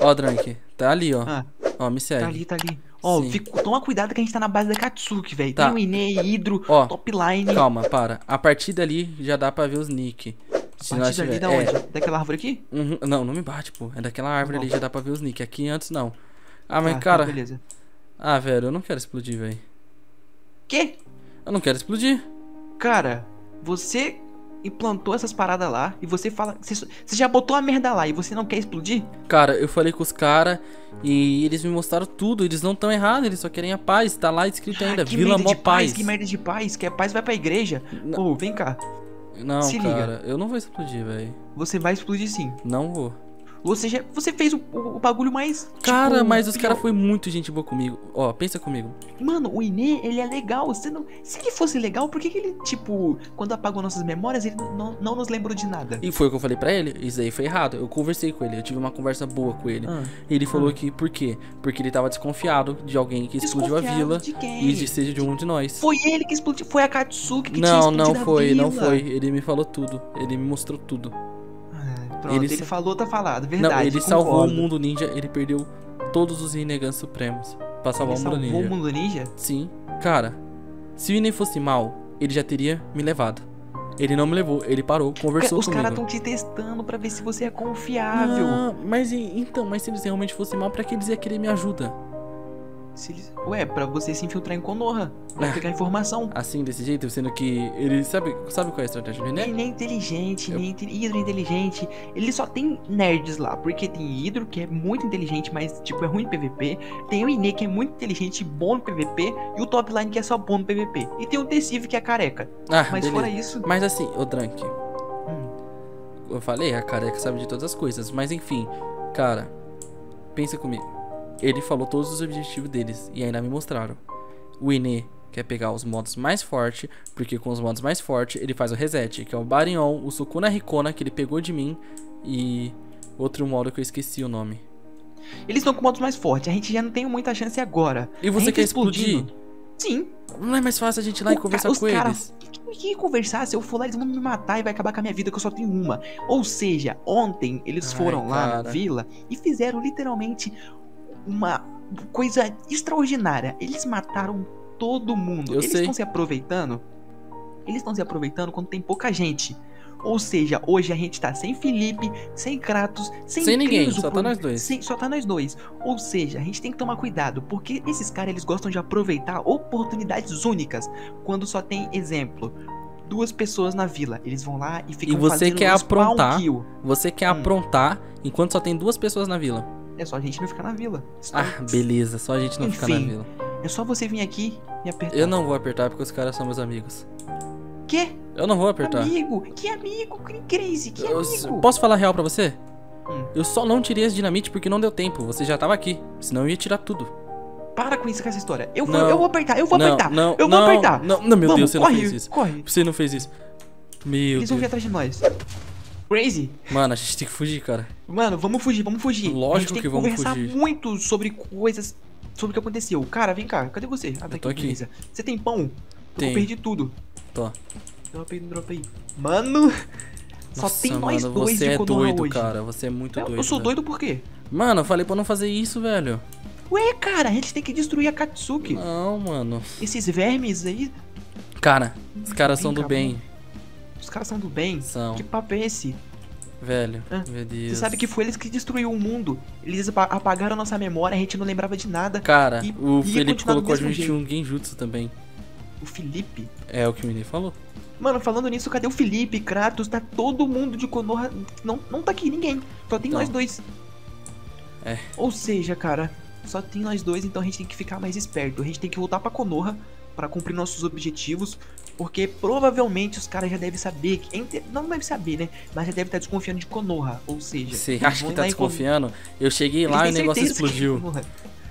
Ó, Drank, tá ali, ó. Ah, Ó, me segue. tá ali, tá ali. Ó, Sim. toma cuidado que a gente tá na base da Katsuki, velho. Tá. Tem o Ine, Hydro, Ó, Top Line. calma, para. A partir dali já dá pra ver os nick. A Se nós partir dali tiver. da onde? Daquela árvore aqui? Não, não me bate, pô. É daquela árvore Bom. ali, já dá pra ver os nick. Aqui antes não. Ah, mas Tá, cara. beleza. Ah, velho, eu não quero explodir, velho. Quê? Eu não quero explodir. Cara, você implantou essas paradas lá e você fala. Você já botou a merda lá e você não quer explodir? Cara, eu falei com os caras e eles me mostraram tudo. Eles não estão errados, eles só querem a paz. Tá lá escrito ainda, que Vila merda Mó de paz, Paz. que merda de paz. Quer paz, vai pra igreja. Ô, vem cá. Não, Se liga. cara, eu não vou explodir, velho. Você vai explodir sim. Não vou. Você fez o bagulho mais. Cara, tipo, mas os pior. caras foi muito gente boa comigo. Ó, pensa comigo. Mano, o Ine, ele é legal. Você não... Se ele fosse legal, por que ele, tipo, quando apagou nossas memórias, ele não nos lembrou de nada? E foi o que eu falei pra ele. Isso aí foi errado. Eu conversei com ele, eu tive uma conversa boa com ele. Ele falou que, por quê? Porque ele tava desconfiado de alguém que explodiu a vila de quem? e de seja de um de nós. Foi ele que explodiu. Foi a Katsuki que tinha Não, explodido não a foi, vila. não foi. Ele me falou tudo. Ele me mostrou tudo. Pronto, Ele ele sa- falou, tá falado, verdade. Não, ele salvou concordo. o mundo ninja, ele perdeu todos os Rinnegan Supremos pra salvar Ele o mundo salvou ninja. o mundo ninja? Sim, cara, se o Inen fosse mal, ele já teria me levado. Ele não me levou, ele parou, conversou Os comigo. caras tão te testando pra ver se você é confiável. Mas então, mas se eles realmente fossem mal, pra que eles iam querer minha ajuda? Ué, pra você se infiltrar em Konoha, pra pegar informação. Assim, desse jeito, sendo que ele sabe qual é a estratégia do Inen? Ele nem é inteligente, nem Hydro é inteligente. Ele só tem nerds lá, porque tem Hydro, que é muito inteligente, mas tipo, é ruim no PVP. Tem o Ine, que é muito inteligente e bom no PVP. E o Top Line, que é só bom no PVP. E tem o Tessive, que é careca. Ah, Mas beleza. fora isso... Mas assim, ô Drank, eu falei, a careca sabe de todas as coisas. Mas enfim, cara, pensa comigo. Ele falou todos os objetivos deles e ainda me mostraram. O Ine quer pegar os modos mais fortes, porque com os modos mais fortes ele faz o reset, que é o Baryon, o Sukuna Rikona, que ele pegou de mim, e outro modo que eu esqueci o nome. Eles estão com modos mais fortes, a gente já não tem muita chance agora. E você A gente quer explodindo. explodir? Sim. Não é mais fácil a gente ir lá e conversar os com caras, eles? que conversar? Se eu for lá, eles vão me matar e vai acabar com a minha vida, que eu só tenho uma. Ou seja, ontem eles foram lá na cara. vila e fizeram literalmente uma coisa extraordinária. Eles mataram todo mundo. Eu Eles sei. estão se aproveitando. Eles estão se aproveitando quando tem pouca gente. Ou seja, hoje a gente tá sem Felipe, sem Kratos, sem ninguém, Criso, só tá nós dois. só tá nós dois. Ou seja, a gente tem que tomar cuidado, porque esses caras eles gostam de aproveitar oportunidades únicas. Quando só tem, exemplo, 2 pessoas na vila. Eles vão lá e ficam E você fazendo quer um spawn aprontar? kill. Você quer aprontar enquanto só tem 2 pessoas na vila? É só a gente não ficar na vila. Ah, beleza, só a gente não ficar na Enfim. vila. É só você vir aqui e apertar. Eu não vou apertar porque os caras são meus amigos. Quê? Eu não vou apertar. Amigo? Que amigo? Crazy? Que amigo? Posso falar real pra você? Hum. Eu só não tirei as dinamite porque não deu tempo. Você já tava aqui. Senão eu ia tirar tudo. Para com isso, com essa história. Eu Não. vou apertar, eu vou Não, apertar. não, eu vou não, apertar. Não, meu Vamos, Deus, você corre, não fez isso. Corre. Você não fez isso. Meu Eles vão vir Deus. atrás de nós. Crazy? Mano, a gente tem que fugir, cara. Mano, vamos fugir, vamos fugir. Lógico a gente tem que vamos conversar fugir. muito sobre coisas, sobre o que aconteceu. Cara, vem cá, cadê você? Ah, tá tô aqui. beleza. Você tem pão? Tenho. Eu perdi tudo. Tô. Dropa aí. Mano, só Nossa, tem nós mano, dois você de é Konoha doido, hoje. cara. Você é muito doido. Eu sou velho. doido por quê? Mano, eu falei pra não fazer isso, velho. Ué, cara, a gente tem que destruir a Katsuki. Não, mano. Esses vermes aí, Cara, os caras são do Vem cá, bem. os caras são do bem. São. Que papo é esse? Velho, Ah, meu Deus. Você sabe que foi eles que destruíram o mundo. Eles apagaram a nossa memória, a gente não lembrava de nada. Cara, E o ia Felipe continuar do colocou a mesmo gente jeito. um genjutsu também. O Felipe? É o que o Mini falou. Mano, falando nisso, cadê o Felipe, Kratos? Tá todo mundo de Konoha. Não tá aqui ninguém. Só tem Não. nós dois. É. Ou seja, cara, só tem nós dois, então a gente tem que ficar mais esperto. A gente tem que voltar pra Konoha pra cumprir nossos objetivos. Porque provavelmente os caras já devem saber. Não devem saber, né? Mas já devem estar desconfiando de Konoha. Ou seja, Você eles acha vão que ir tá lá em desconfiando? Eu cheguei Eles lá e têm o negócio certeza que é explodiu. Konoha.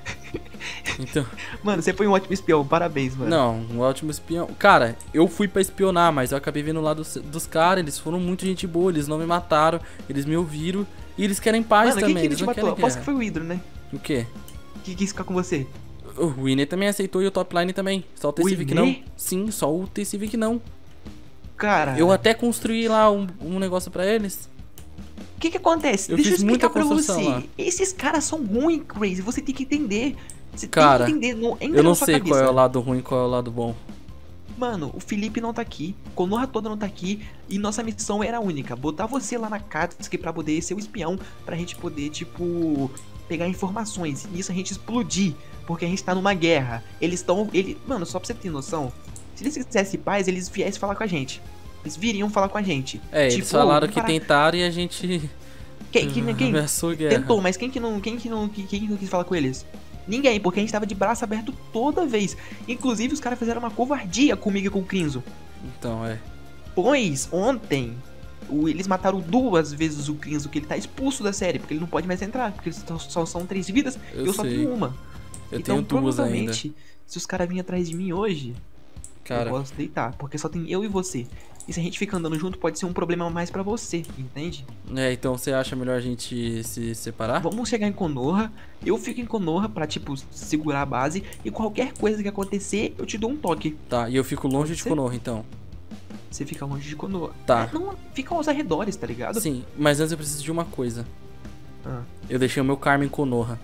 Então, Mano, você foi um ótimo espião, parabéns, mano. não, um ótimo espião. Cara, eu fui pra espionar, mas eu acabei vendo lá dos caras. Eles foram muito gente boa, eles não me mataram, eles me ouviram. E eles querem paz Mano, também, quem que eles te não matou? querem Aposto que guerra. foi o Hydro, né? O quê? Que quis ficar com você. O Winner também aceitou e o Topline também. Só o O T-Civic não. Ine? Sim, só o T-Civic não. Cara. Eu até construí lá um negócio pra eles. O que que acontece? Eu Deixa eu fiz muita explicar pra construção você. lá. Esses caras são ruins, Crazy. Você tem que entender. Você Cara, tem que entender. Não, entra eu não na sua sei qual é cabeça. o lado ruim e qual é o lado bom. Mano, o Felipe não tá aqui, Konoha toda não tá aqui, e nossa missão era única, botar você lá na Katsuki pra poder ser o espião, pra gente poder, tipo, pegar informações, e nisso a gente explodir, porque a gente tá numa guerra. Mano, só pra você ter noção, se eles quisessem paz, eles viessem falar com a gente. Eles viriam falar com a gente. É, Tipo, eles falaram vamos que parar. tentaram e a gente Quem ameaçou guerra. tentou, mas quem que não quis falar com eles? Ninguém, porque a gente tava de braço aberto toda vez. Inclusive, os caras fizeram uma covardia comigo e com o Crinzo. Então, é. Pois, ontem, eles mataram 2 vezes o Crinzo, que ele tá expulso da série, porque ele não pode mais entrar, porque só são 3 vidas, Eu eu só sei. tenho uma. Eu Então, tenho 2 ainda. provavelmente, se os caras virem atrás de mim hoje, Cara, eu posso deitar, porque só tem eu e você. E se a gente ficar andando junto, pode ser um problema a mais pra você, entende? então você acha melhor a gente se separar? Vamos chegar em Konoha, eu fico em Konoha pra, tipo, segurar a base, e qualquer coisa que acontecer, eu te dou um toque. Tá, e eu fico longe de ser? Konoha, então. Você fica longe de Konoha. Tá. Não, fica aos arredores, tá ligado? Sim, mas antes eu preciso de uma coisa. Ah, Eu deixei o meu karma em Konoha.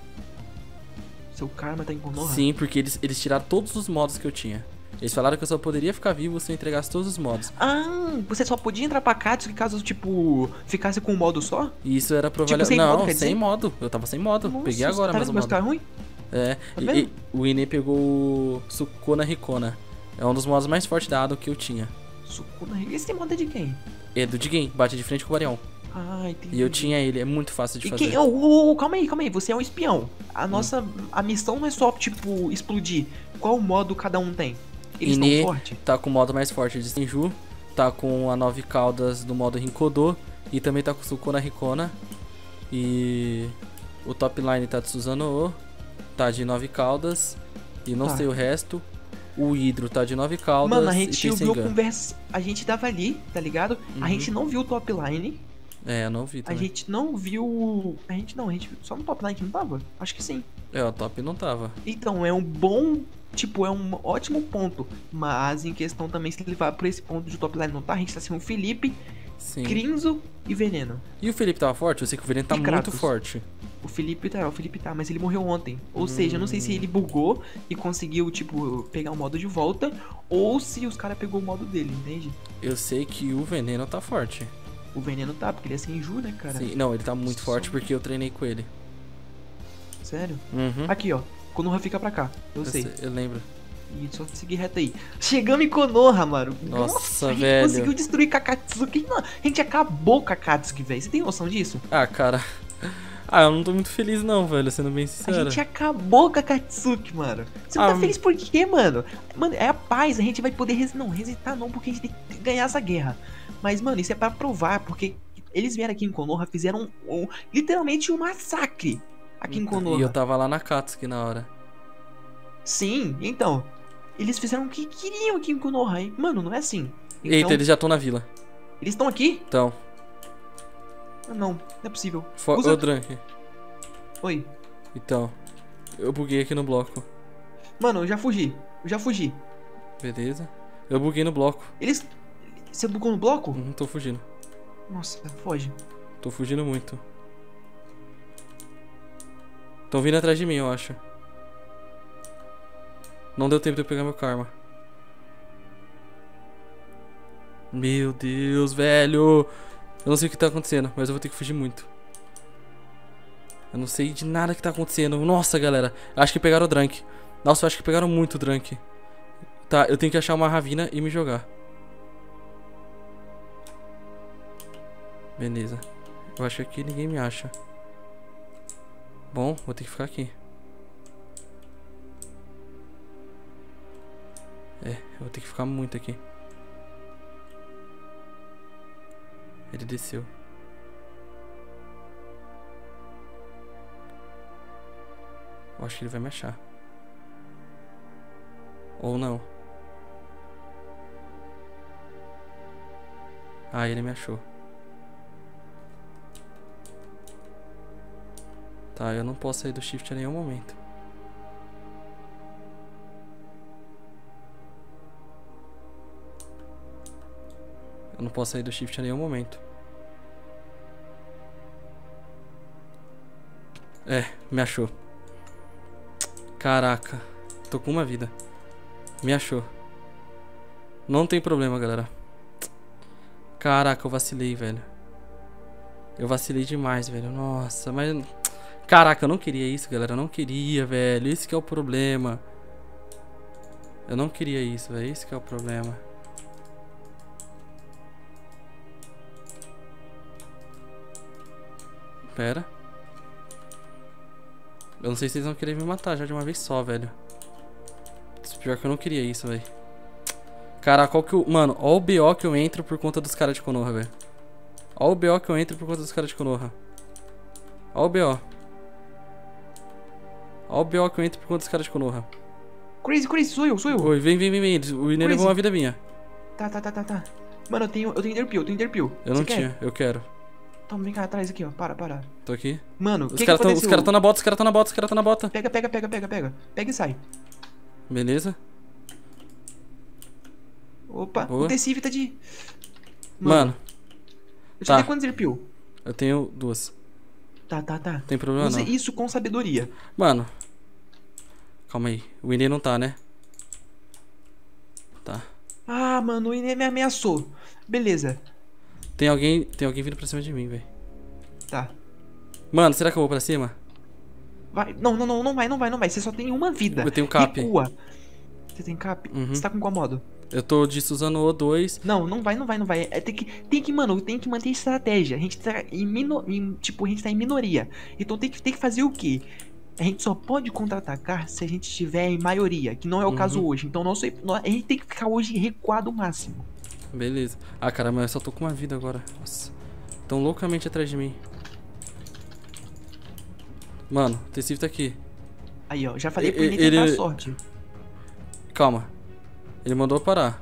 seu karma tá em Konoha? Sim, porque eles tiraram todos os modos que eu tinha. Eles falaram que eu só poderia ficar vivo se eu entregasse todos os modos. Ah, você só podia entrar pra Katsuki caso, tipo, ficasse com um modo só? E isso era provável. Tipo, sem Não, modo, quer sem dizer? modo. Eu tava sem modo. Nossa, Peguei agora tá mais vendo o meus modo. caras ruim? É, Tá vendo? o Ine pegou o Sukuna Rikona. É um dos modos mais fortes da Ado que eu tinha. Sukuna, esse modo é de quem? É do Jigen, bate de frente com o Barion. Ah, entendi. E eu tinha ele, é muito fácil de E fazer. quem... calma aí, você é um espião. A missão não é só, tipo, explodir. Qual modo cada um tem? Eles Ine estão fortes? tá com o modo mais forte de Senju, tá com a 9 caudas do modo Rinkodo e também tá com o Sukuna Rikona. E o top line tá de Susanoo, tá de 9 caudas e não Tá. sei o resto. O Hydro tá de 9 caudas Mano, a e gente tem ouviu Sengan. conversa. A gente tava ali, tá ligado? A gente não viu o top line. É, eu não vi A também. gente não viu. A gente viu só no top line que não tava? Acho que sim. É, o top não tava. Então, é um bom. Tipo, é um ótimo ponto. Mas em questão também, se ele vai por esse ponto de top line não tá, a gente tá sendo o Felipe, Sim. Crinzo e Veneno. E o Felipe tava forte? Eu sei que o Veneno tá E muito Kratos. forte. O Felipe tá, mas ele morreu ontem. Ou seja, eu não sei se ele bugou e conseguiu, tipo, pegar o modo de volta. Ou se os caras pegou o modo dele, entende? Eu sei que o Veneno tá forte. O Veneno tá, porque ele é sem Ju, né, cara? Sim, não, ele tá muito Só- forte porque eu treinei com ele. Sério? Uhum. Aqui, ó. Konoha fica pra cá. Eu sei. Eu lembro. E só seguir reto aí. Chegamos em Konoha, mano. Nossa, a gente velho. conseguiu destruir Kakatsuki. Não, a gente acabou com Kakatsuki, velho. Você tem noção disso? Ah, cara. Ah, eu não tô muito feliz não, velho, sendo bem A sincero. gente acabou com a Katsuki, mano. Você não Ah, tá feliz por quê, mano? Mano, é a paz. A gente vai poder... Não, hesitar não, porque a gente tem que ganhar essa guerra. Mas, mano, isso é pra provar, porque eles vieram aqui em Konoha, fizeram literalmente um massacre aqui em Konoha. E eu tava lá na Katsuki na hora. Sim, então... Eles fizeram o que queriam aqui em Konoha, hein? Mano, não é assim. Então, Eita, eles já estão na vila. eles estão aqui? Então, Ah, não é possível. Ô Drunk. Oi. Então, eu buguei aqui no bloco. Mano, eu já fugi. Beleza. Eu buguei no bloco. Eles... Você bugou no bloco? Tô fugindo. Nossa, foge. Tô fugindo muito. Tão vindo atrás de mim, eu acho. Não deu tempo de eu pegar meu karma. Meu Deus, velho. Eu não sei o que tá acontecendo, mas eu vou ter que fugir muito. Eu não sei de nada que tá acontecendo. Nossa, galera. Acho que pegaram o Drunk. Nossa, eu acho que pegaram muito o Drunk. Tá, eu tenho que achar uma Ravina e me jogar. Beleza. Eu acho que aqui ninguém me acha. Bom, vou ter que ficar aqui. É, eu vou ter que ficar muito aqui. Ele desceu. Eu acho que ele vai me achar. Ou não. Ah, ele me achou. Tá, eu não posso sair do shift a nenhum momento. Eu não posso sair do shift a nenhum momento. É, me achou. Caraca. Tô com uma vida. Me achou. Não tem problema, galera. Caraca, eu vacilei, velho. Eu vacilei demais, velho. Nossa, mas... Caraca, eu não queria isso, galera. Eu não queria, velho. Esse que é o problema. Eu não queria isso, velho. Esse que é o problema. Pera. Eu não sei se eles vão querer me matar já de uma vez só, velho. Pior que eu não queria isso, velho. Cara, qual que eu... Mano, ó o BO que eu entro por conta dos caras de Konoha, velho. Ó o BO que eu entro por conta dos caras de Konoha. Ó o BO. Ó o BO que eu entro por conta dos caras de Konoha. Crazy, sou eu. Oi, vem. O Ine levou uma vida minha. Tá. Mano, eu tenho Enderpeel. Eu não tinha, eu quero. Então vem cá atrás aqui, ó. Para. Tô aqui. Mano, Os caras tão na bota, Pega. Pega e sai. Beleza. Opa, Boa. o Deceive tá de... Mano. Eu te Tá. dei quantos Enderpeel? Eu tenho 2. Tá. Tem problema Use não. isso com sabedoria. Mano. Calma aí. O Ine não tá, né? Tá. Ah, mano, o Ine me ameaçou. Beleza. Tem alguém vindo pra cima de mim, velho. Tá. Mano, será que eu vou pra cima? Vai. Não vai. Você só tem uma vida. Eu tenho cap. Recua. Você tem cap? Uhum. Você tá com qual modo? Eu tô disso usando o O2. Não vai. É, tem que manter estratégia. A gente tá a gente tá em minoria. Então tem que fazer o quê? A gente só pode contra-atacar se a gente estiver em maioria, que não é o caso hoje. Então a gente tem que ficar hoje recuado o máximo. Beleza. Ah, caramba, eu só tô com uma vida agora. Nossa. Tão loucamente atrás de mim. Mano, o Tecive tá aqui. Aí, ó, já falei pro Ine tentar a sorte. Calma. Ele mandou eu parar.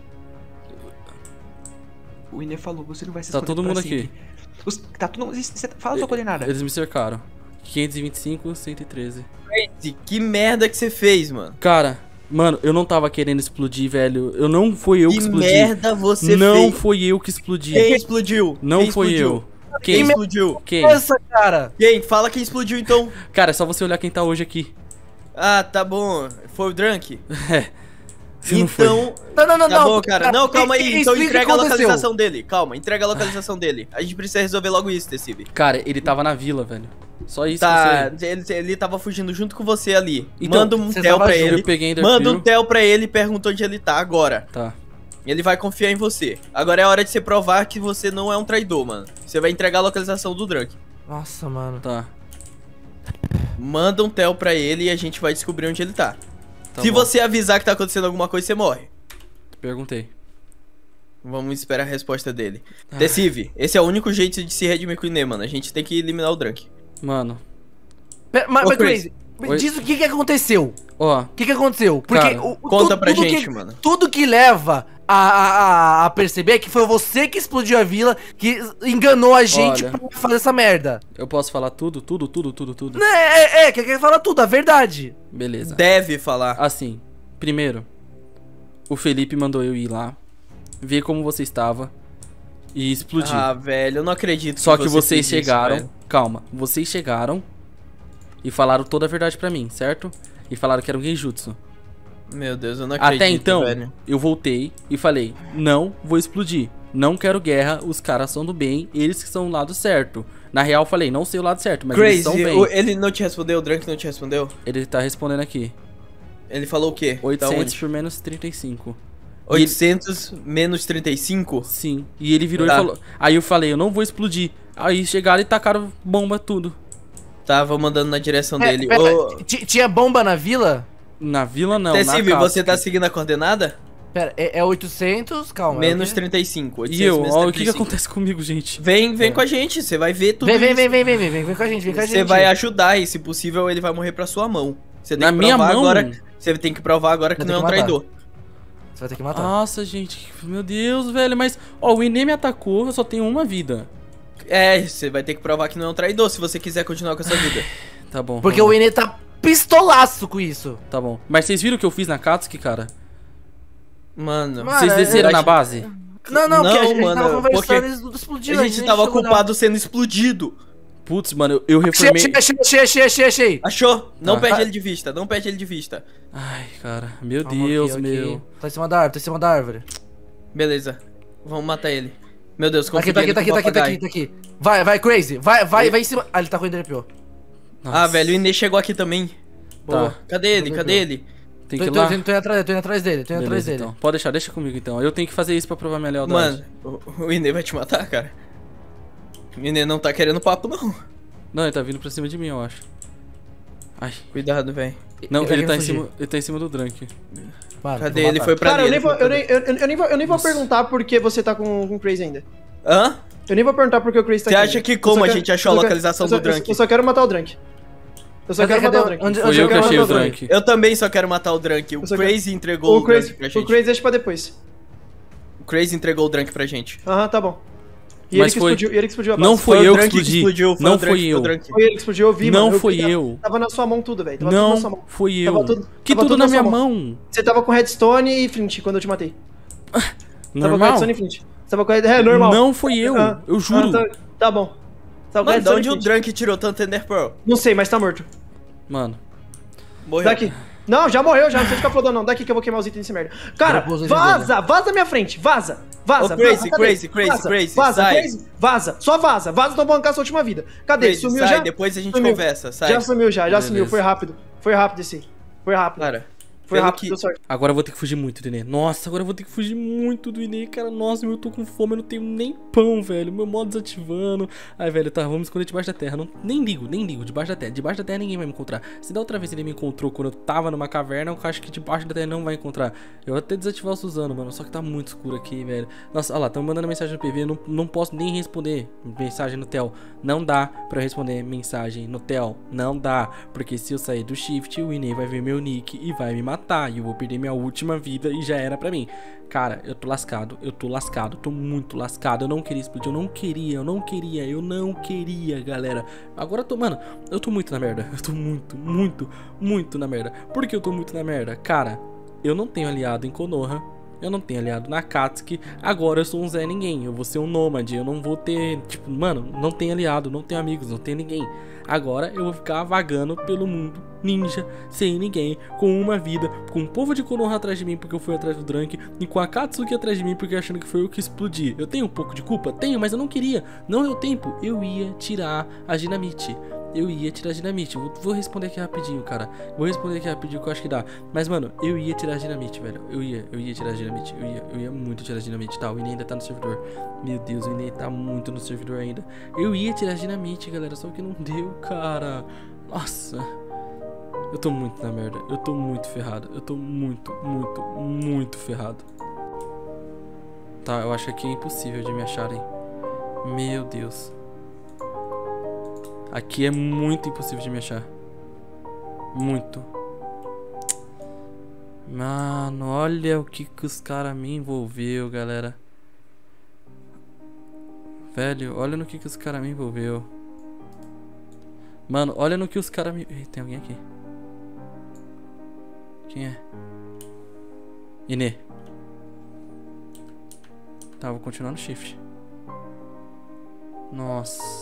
O Ine falou, você não vai se Tá todo mundo aqui. Tá todo mundo... Fala a sua coordenada. Eles me cercaram. 525, 113. Crazy, que merda que você fez, mano? Cara, mano, eu não tava querendo explodir, velho. Não foi eu que explodi. Que merda você fez? Não foi eu que explodi. Quem explodiu? Não Quem foi explodiu? eu. Quem explodiu? Quem? Essa, cara. Quem? Fala quem explodiu, então. Cara, é só você olhar quem tá hoje aqui. Ah, tá bom. Foi o Drunk? É. Você não foi. Então... Não. Tá bom, cara. Não, calma aí. Então Explica o entrega que a aconteceu. localização dele. Calma, entrega a localização dele. A gente precisa resolver logo isso, Tecive. Cara, ele tava na vila, velho. Só isso Tá, que eu sei. ele tava fugindo junto com você ali. Então, Manda um você tel tava pra junto. ele. Eu peguei Enderpeel. Manda um tel pra ele e pergunta onde ele tá agora. Tá. Ele vai confiar em você. Agora é a hora de você provar que você não é um traidor, mano. Você vai entregar a localização do Drunk. Nossa, mano. Tá. Manda um tel pra ele e a gente vai descobrir onde ele tá. Tá Se bom. você avisar que tá acontecendo alguma coisa, você morre. Perguntei. Vamos esperar a resposta dele. Tecive, esse é o único jeito de se redimir com o Ine, mano. A gente tem que eliminar o Drunk. Mano. Mas Ô, Crazy, Oi? diz o que aconteceu. Ó. O que aconteceu? Porque Cara, conta pra gente, mano. Tudo que leva a perceber que foi você que explodiu a vila, que enganou a gente Olha. pra fazer essa merda. Eu posso falar tudo? Tudo. Quer falar tudo, a verdade. Beleza. Deve falar. Assim, primeiro, o Felipe mandou eu ir lá, ver como você estava e explodir. Ah, velho, eu não acredito. Só que você vocês fez isso, chegaram, velho. calma, vocês chegaram e falaram toda a verdade pra mim, certo? E falaram que era um genjutsu. Meu Deus, eu não acredito, Até então, velho. eu voltei e falei, não vou explodir, não quero guerra, os caras são do bem, eles que são do lado certo. Na real, eu falei, não sei o lado certo, mas eles são Crazy, bem. ele não te respondeu? O Drunk não te respondeu? Ele tá respondendo aqui, Ele falou o quê? 800 Da onde? por menos 35. 800 menos 35? Sim, e ele virou Tá. e falou. Aí eu falei, eu não vou explodir. Aí chegaram e tacaram bomba tudo. Tava mandando na direção dele. Pera, Ô, tinha bomba na vila? Na vila não, Tecive, na casa. você tá seguindo a coordenada? Pera, é 800? Calma. Menos é o quê? 35. 800 E eu, menos ó, o que 35. acontece comigo, gente? Vem com a gente, você vai ver tudo Vem isso. com a gente, Você vai ajudar e, se possível, ele vai morrer pra sua mão. Você tem Na que minha provar mão? agora. Você tem que provar agora que Vai não é ter um que matar. traidor. Você vai ter que matar. Nossa, gente, meu Deus, velho, mas... Ó, o Ine me atacou, eu só tenho uma vida. É, você vai ter que provar que não é um traidor se você quiser continuar com essa vida. Tá bom. Porque tá bom, o Ine tá pistolaço com isso. Tá bom. Mas vocês viram o que eu fiz na Katsuki, cara? Mano, Vocês é- desceram eu na acho- base? Não, porque a gente mano, tava conversando porque e eles explodiram. a gente tava chegou, não. ocupado sendo explodido. Putz, mano, eu reformei... Achei. Achou? Não Tá. perde ele de vista, não perde ele de vista. Ai, cara, meu Calma, Deus, ok. meu. Tá em cima da árvore, tá em cima da árvore. Beleza, vamos matar ele. Meu Deus, Tá aqui, consegui tá aqui, ele tá com aqui, o tá aqui, papagaio. tá aqui, tá aqui. Vai, Crazy. Vai em cima. Ah, ele tá com o Enderpeel. Ah, velho, o Inê chegou aqui também. Tá. Cadê ele? Cadê ele? Tem Tô que ir lá. indo atrás dele, Beleza, então. Pode deixar, deixa comigo então. Eu tenho que fazer isso pra provar minha lealdade. Mano, o Inê vai te matar, cara. O Inê não tá querendo papo, não. Não, ele tá vindo pra cima de mim, eu acho. Ai. Cuidado, velho. Não, ele tá, fugir. ele tá em cima do Drunk. Cadê ele? Foi pra Cara, ali. eu nem vou perguntar por que você tá com o Crazy ainda. Hã? Eu nem vou perguntar por que o Crazy tá Você aqui acha ainda. que Eu como só a quero- gente achou a eu só- localização eu só- do Drunk? Eu só quero matar o Drunk. Eu só quero matar o Drunk. Onde- Foi onde eu que quero achei o matar o Drunk. Eu também só quero matar o Drunk. O Eu só quero- Crazy entregou o Drunk pra O gente. Crazy deixa pra depois. O Crazy entregou o Drunk pra gente. Aham, tá bom. E Mas ele foi- que explodiu a base. Não foi o eu que Drunk explodi. explodiu, foi Não o Drunk, foi foi o eu. Drunk. Foi ele que explodiu, eu vi, Não mano. foi eu. Tava na sua mão tudo, velho. Tava tudo na sua Não, mão. foi eu. Tava tudo- Que tava tudo tudo na na minha sua mão. Você tava com Redstone e Flint quando eu te matei. Tava com Normal? Redstone e Flint. Você tava com... É, normal. Não foi eu. Ah, Eu juro. tá bom. Tava com Mano, de Redstone onde e o Flint. Drunk tirou tanto Ender Pearl? Não sei, mas tá morto. Mano. Morreu. Daqui. Não, já morreu, já. Não precisa ficar flodando, não. Daqui que eu vou queimar os itens desse merda. Cara, Vou pôr os itens vaza! Vaza da minha frente. Vaza! Vaza! Ô, Crazy, vaza, cadê? Crazy, Crazy, Vaza, Crazy, Vaza, sai. Crazy! Vaza! Só vaza! Vaza não bancar sua última vida. Cadê? Crazy, Sumiu sai, já? depois a gente Sumiu. conversa, sai. Já sumiu, já Beleza. sumiu. Foi rápido. Foi rápido esse aí. Foi rápido. Cara, Foi pelo rápido, que- deu sorte. Agora eu vou ter que fugir muito do Inê. Nossa, agora eu vou ter que fugir muito do Inê, cara. Nossa, eu tô com fome, eu não tenho nem pão, velho. Meu modo desativando. Ai, velho, tá, vamos esconder debaixo da terra. Não, nem ligo, debaixo da terra. Debaixo da terra ninguém vai me encontrar. Se da outra vez ele me encontrou quando eu tava numa caverna, eu acho que debaixo da terra não vai encontrar. Eu vou até desativar o Suzano, mano. Só que tá muito escuro aqui, velho. Nossa, olha lá, tão mandando mensagem no PV. Eu não posso nem responder mensagem no Tel. Não dá pra eu responder mensagem no Tel. Não dá. Porque se eu sair do shift, o Inê vai ver meu nick e vai me matar. E eu vou perder minha última vida e já era pra mim. Cara, eu tô lascado, tô muito lascado. Eu não queria explodir, eu não queria, galera. Agora eu tô, mano, eu tô muito na merda. Eu tô muito na merda. Por que eu tô muito na merda? Cara, eu não tenho aliado em Konoha. Eu não tenho aliado na Akatsuki. Agora eu sou um Zé Ninguém. Eu vou ser um nômade. Eu não vou ter, tipo, mano, não tenho aliado, não tenho amigos, não tenho ninguém. Agora eu vou ficar vagando pelo mundo ninja, sem ninguém, com uma vida, com o povo de Konoha atrás de mim porque eu fui atrás do Drunk, e com a Akatsuki atrás de mim porque achando que foi eu que explodi. Eu tenho um pouco de culpa? Tenho, mas eu não queria. Não deu tempo. Eu ia tirar a dinamite. Vou responder aqui rapidinho, cara. Vou responder aqui rapidinho que eu acho que dá. Mas, mano, eu ia tirar a dinamite, velho. Eu ia tirar a dinamite. Eu ia muito tirar a dinamite, tá? O Inê ainda tá no servidor. Meu Deus, o Inê tá muito no servidor ainda. Eu ia tirar a dinamite, galera. Só que não deu, cara. Nossa. Eu tô muito na merda. Eu tô muito ferrado. Eu tô muito ferrado. Tá, eu acho que aqui é impossível de me acharem. Meu Deus. Aqui é muito impossível de me achar. Muito. Mano, olha o que os caras me envolveu, galera. Velho, olha no que os caras me envolveu. Mano, olha no que os caras me... Ih, tem alguém aqui. Quem é? Inê. Tá, vou continuar no shift. Nossa.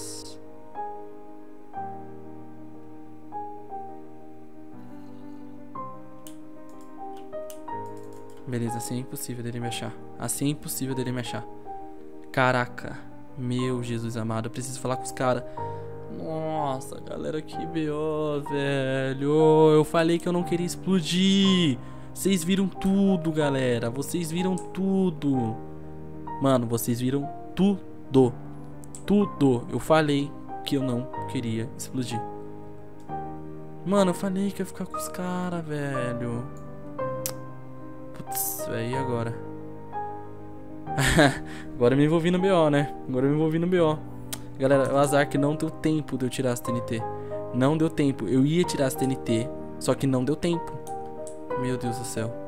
Beleza, assim é impossível dele me achar. Assim é impossível dele me achar. Caraca. Meu Jesus amado, eu preciso falar com os caras. Nossa, galera, que BO, velho. Eu falei que eu não queria explodir. Vocês viram tudo, galera. Vocês viram tudo. Mano, vocês viram tudo. Tudo. Eu falei que eu não queria explodir. Mano, eu falei que ia ficar com os caras, velho. Putz, velho, e agora? Agora eu me envolvi no BO, né? Galera, o azar que não deu tempo de eu tirar as TNT. Não deu tempo. Eu ia tirar as TNT, só que não deu tempo. Meu Deus do céu.